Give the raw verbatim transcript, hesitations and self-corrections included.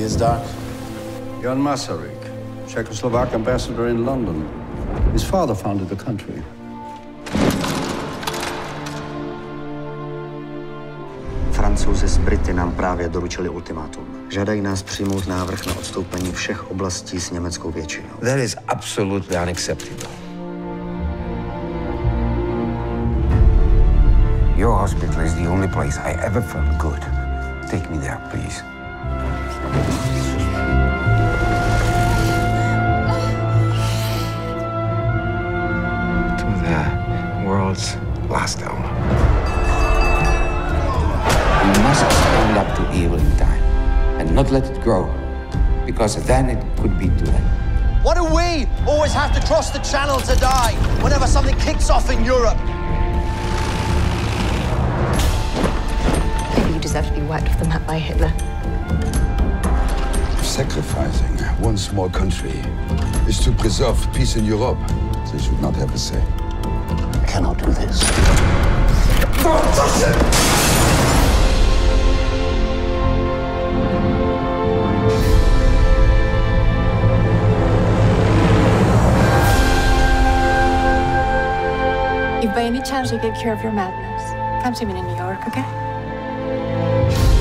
is dark. Jan Masaryk, Czechoslovak ambassador in London. His father founded the country. Francouzi s Brity nám právě doručili ultimátum. Žádají nás přijmout návrh na odstoupení všech oblastí s německou většinou. That is absolutely unacceptable. Your hospital is the only place I ever felt good. Take me there, please. To the world's last hour. We must stand up to evil in time and not let it grow, because then it could be too late. Why do we always have to cross the channel to die whenever something kicks off in Europe? Maybe you deserve to be wiped off the map by Hitler. Sacrificing one small country is to preserve peace in Europe. They should not have a say. I cannot do this. Don't touch it! If by any chance you get cure of your madness, come to me in New York, okay?